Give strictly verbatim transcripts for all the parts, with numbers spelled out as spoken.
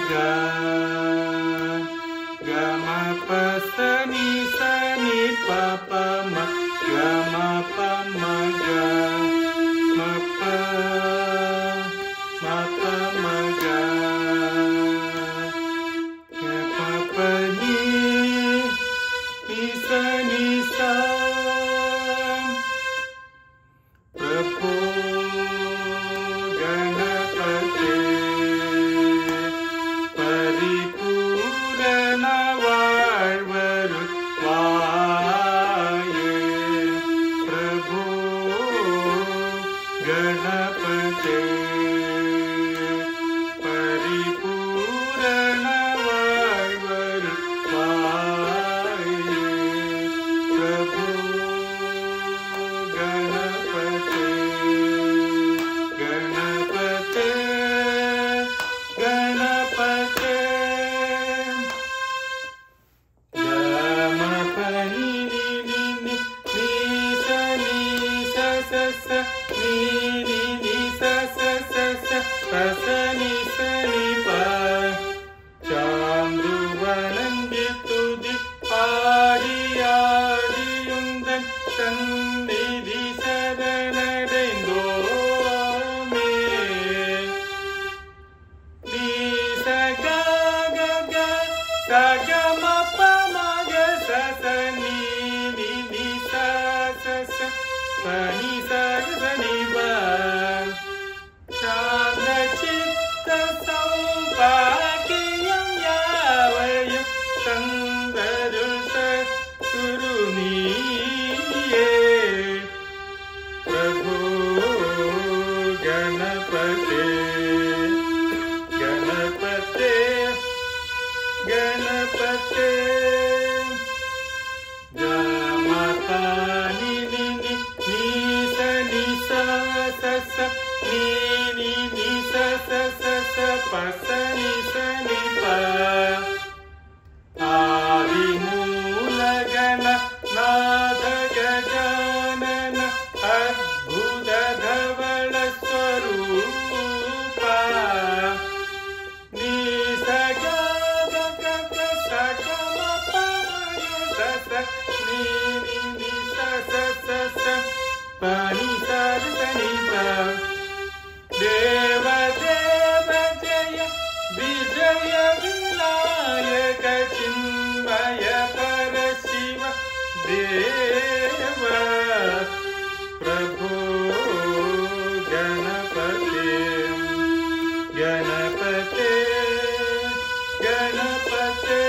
ga ga ma pa sa ni sa ni pa pa ma ga ma pa ma ga ma pa ma pa ma ga ga pa pa ni ni sa ni sa Prabhu Ganapate Paripurana Varvarutvaye Prabhu Ganapate Paripurana Varvarutvaye Prabhu Ganapate Ganapate Ganapate Gamapani ni ni ni ni sa ni sa sa sa ni ni ni sa sa sa sa pa sa ni sa ni pa Chanduvanandi tudi ஆடி ஆடியுந்தன் சந்நிதி சரணடைந்தோமே நீ சக க சக ம ப ம க ச ச நீ நீ நீ ச ச ச ப நீ ச ச நீ ப சாந்த சித்த சௌபாகியம் யாவையும் தந்தருள் குரு நீயே பிரபு கணபதே கணபதே கணபதே கமபா நி நி நி நீ ச நீ ச ச ச நீ நீ நீ ச ச ச ச ப ச நீ ச நீ ப ஆதிமூலகண நாத கஜானன அத்புத தவள ஸ்வரூப நீ சக க க க சக ம ப ம க ச நீ நீ நீ ச ச ச ச ப நீ ச ச நீ ப தேவ தேவ ஜய விஜய விநாயக சின்மய பரசிவ தேவ பிரபு கணபதே கணபதே கணபதே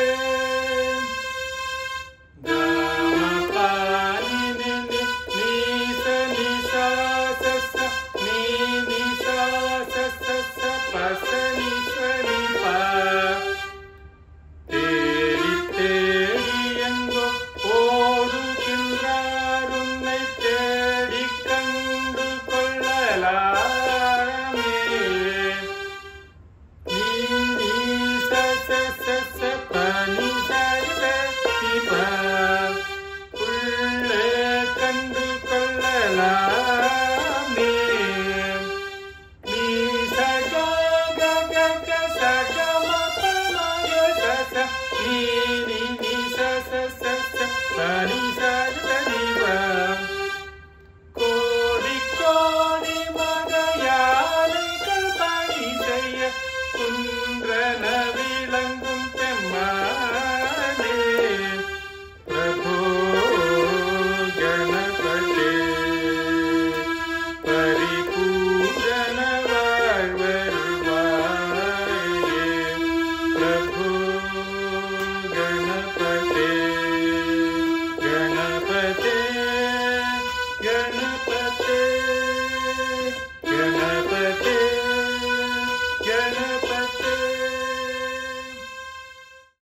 கமபா நி நி நி நீ ச நீ ச ச ச நீ நீ ச ச ச ச ப ச நீ ச நீ ப தேடி தேடி எங்கோ ஓடுகின்றார் உன்னை தேடி கண்டு கொள்ளலாமே நீ நீ ச ச ச ச ப நீ ச ச நீ ப உள்ளே கண்டு கொள்ளலாமே நீ சக க க க சக ம ப ம க ச ச நீ நீ நீ ச ச ச ச ப நீ ச ச நீ ப கோடி கோடி மகையானைகள் பணி செய்ய குன்றன விளங்கும் பெம்மானே பிரபு கணபதே பரிபூரண வாழ்வருள்வாயே பிரபு கணபதே கணபதே கணபதே கணபதே